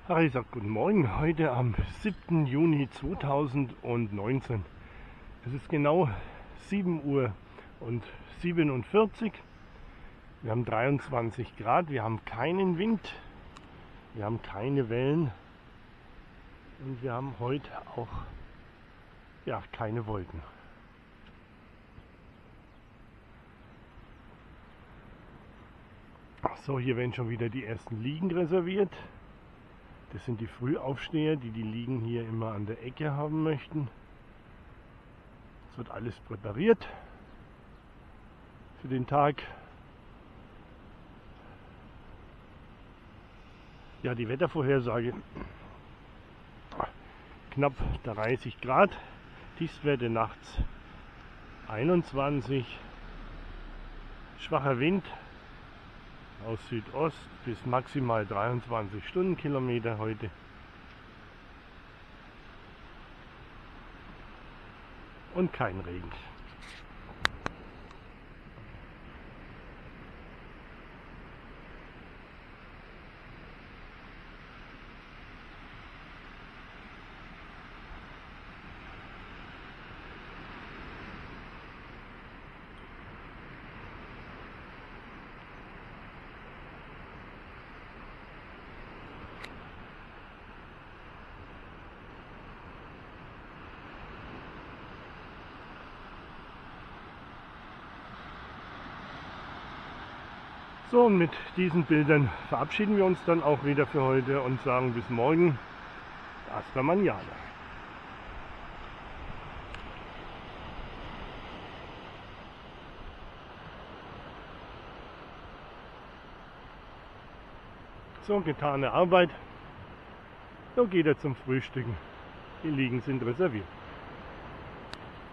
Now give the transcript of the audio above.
Ich sage guten Morgen, heute am 7. Juni 2019. Es ist genau 7 Uhr und 47. Wir haben 23 Grad, wir haben keinen Wind, wir haben keine Wellen und wir haben heute auch keine Wolken. So, hier werden schon wieder die ersten Liegen reserviert. Das sind die Frühaufsteher, die Liegen hier immer an der Ecke haben möchten. Es wird alles präpariert für den Tag. Ja, die Wettervorhersage: knapp 30 Grad, Tiefstwerte nachts 21, schwacher Wind aus Südost bis maximal 23 Stundenkilometer heute. Und kein Regen. So, und mit diesen Bildern verabschieden wir uns dann auch wieder für heute und sagen bis morgen. Hasta mañana. So, getane Arbeit. So geht er zum Frühstücken. Die Liegen sind reserviert.